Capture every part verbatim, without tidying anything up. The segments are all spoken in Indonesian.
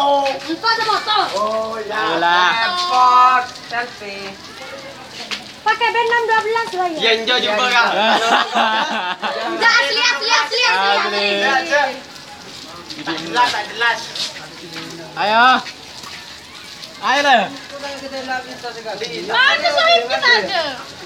foto. Itu ada foto. Oh ya. Ayolah. Spot selfie. Pakai B enam dua belas lah ya. Ya enjo juga kan. Enggak asli asli asli asli. Asli. Tak jelas, tak jelas. Ayo. Ayo lah. Mana saya kita ada.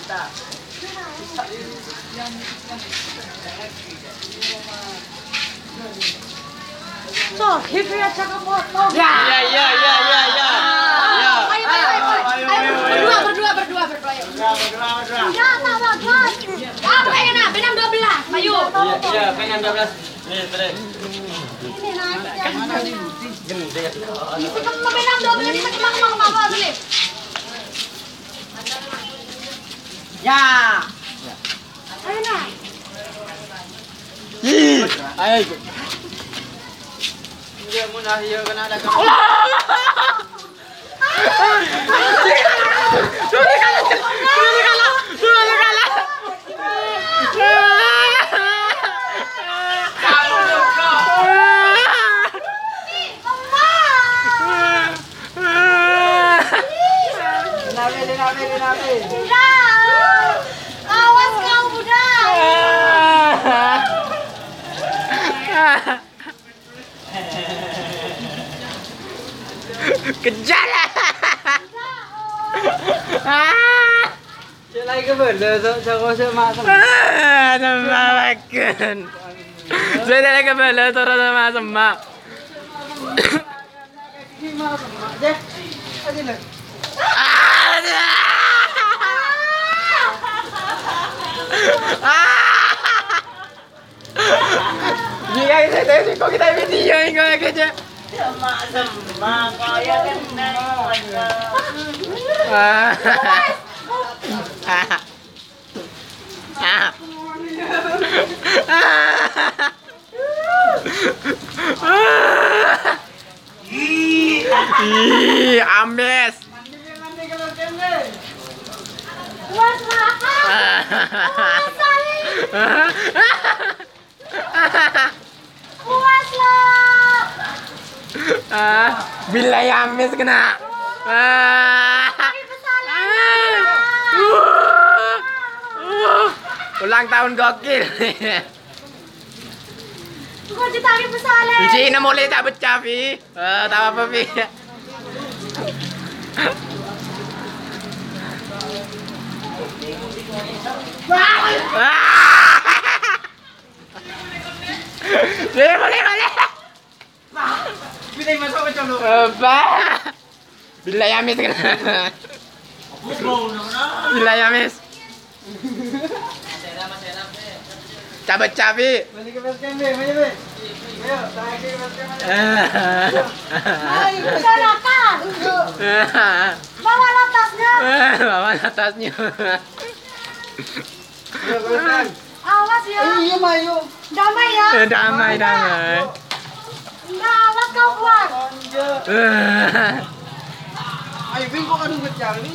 So, itu ya cakap foto. Ya ya ya ya ya ya. Ya. Ayo ayo ayo. Ayo berdua berdua berdua berdua. Ayo. Ya, bergerak, bergerak. Ya, tak bagus. Ah, pengen nak, B enam dua belas. Ayo. Iya, pengen dua belas. Nih, terus. Ini nak. Gede. Isi kamu B enam dua belas kita kemana kemana kemana beli. Ya. Ayo nak. Ih, ayo. Dia munah ya kena ada kamu. Sudah kalah. Sudah kalah. Sudah kalah. Nabi, nabi, nabi. Budak. Awas kau budak. Kejar lah. Cik lagi ke benda so so so mak sama. Ah, sama makan. Sudah lagi bela turun sama sama. Ini mak sama je. Aje lah. Jika kita tadi kok kita video ini kok aja. Sama sama kaya kena. Ah. Ah. Ih, ames. Puas lah. Puas kali. Puas lah. Ah, bila ames kena. Ah. Ulang tahun gokil. Kau ditarik bersalah. Di sini boleh tak pecah, Pi. Eh, tak apa, Pi. Boleh, boleh, boleh. Bila masuk macam tu. Apa? Bila yamis kena. Bila yamis. Cabut cabi. Balik ke base camp, ayo be. Ayo, tarik ke base camp. Ayo, silakan. Bawa latasnya. Bawa atasnya. Ayo ke base camp. Awas ya. Iya, Mayu. Damai ya. Damai, damai. Nah, awas kau buat. Ayo, bingko kan ngejang ni.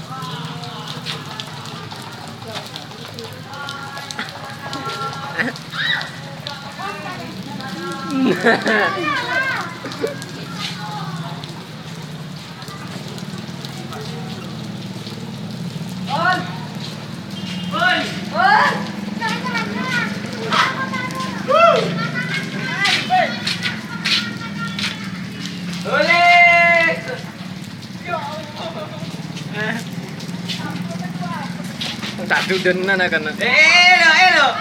Tak dudenan akan. Eh, lo, eh lo.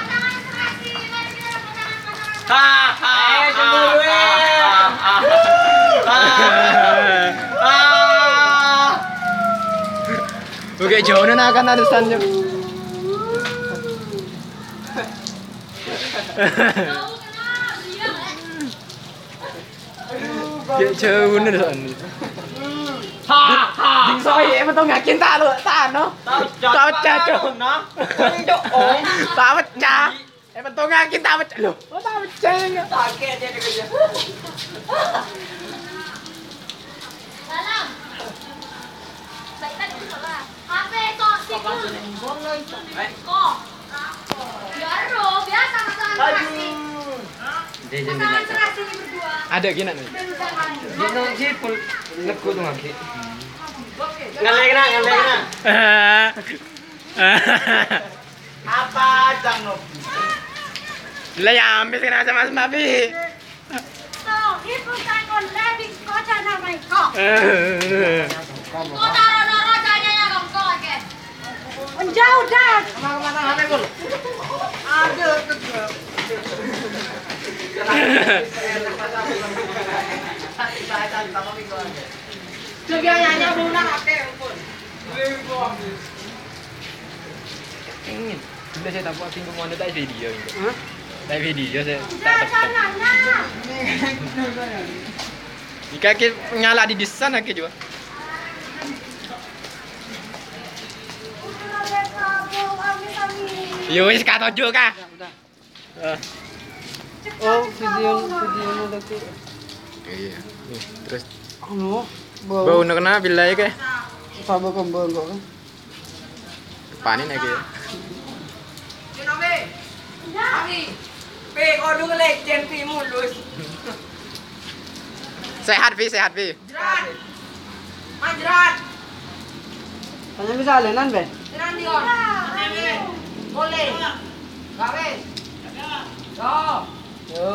Ha ha. Eh, cemburu eh. Oke, jauh na akan ada sanjo. Jauh na san. Ha ha. Ding soi em tao ngạc kiến ta luôn, ta nó. Tao cha cho nó. Chỗ ổn. Tao mất cha. Em tao ngạc kiến ta mất luôn. Tao mất cha. Tak ke dia kerja. Salam. Baik tadi tu lah. Apa kau sikul? Kau. Biar ro, biar sama-sama serasi. Sama-sama serasi ni berdua. Ada gini nih. Gino sih pun neku tuh ngaki. Ngalek na, ngalek na. Apa jang no? Lah ya ambil kena sama Mas Mabi. So, itu kan konten di kota nama kok. Kok taro-taro jaya dong kok ke. Menjauh dah. Kemana-mana hane gol. Ada tuh. Juga nyanyi bulan ake pun. Ingin. Sudah saya tak buat tinggal mau ada video ini. Hah? Tak video saya. Dah sananya. Jika kita nyala di desan aku juga. Yo wis kata juga. Oh, video video udah tuh. Iya. Terus Anu, bau nak kena bila ya ke? Sabo kembang kok. Panin lagi. Pi, kau dulu legend pi mulus. Sehat Pi, sehat Pi. Jerat. Majrat. Hanya bisa alenan, Be. Jerat dion. Boleh. Gawe. Yo. Yo.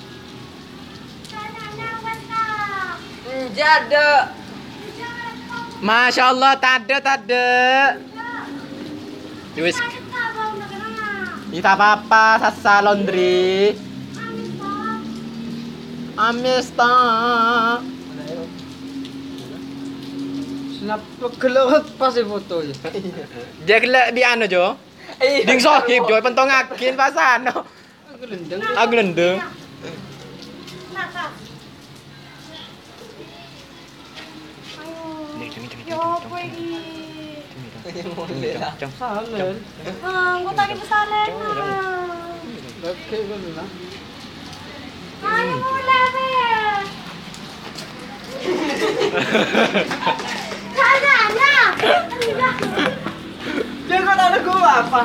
Jada. Masya Allah, tak ada, tak ada. Wis, kita apa-apa, sasa laundry. Amista. Snap kelewat pas foto aja. Dia kena di anu jo. Ding sohib jo, pentong akin pasano. Aku lendeng. Aku lendeng. Salen. Gue tadi pesanan. Oke, gue bilang. Ayo mulai be. Sananya. Dia kok ada gua apa?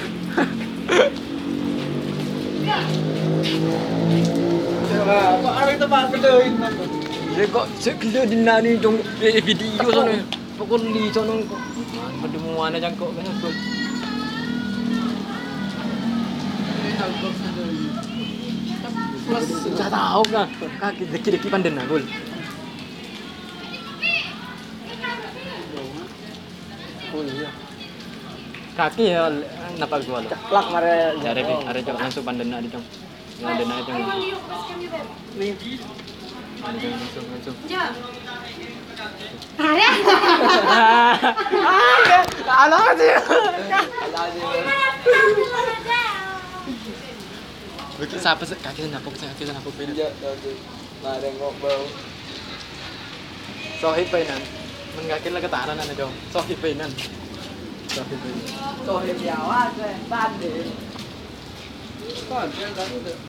Coba, kok ada tempat kedoin apa? Dia kok segala di nani jong video sana. Pokok li sana kok. Pada mana jangkok kan aku. Mas sudah tahu kan. Kaki deki-deki panden aku. Oh iya. Kaki ya napa gua lo. Ceplak mare. Cari Pi, ada jong langsung panden ada jong. Yang ada nak jong. Nih. Ada jong langsung langsung. Ada. Alah sih. Begitu siapa sih kaki napuk kaki napuk Pi. Ya, ada ngobrol. Sohib painan. Mengakin lah ketaran ana jong. Sohib painan. Sohib painan. Sohib Jawa, Bandel. Bandel kan udah.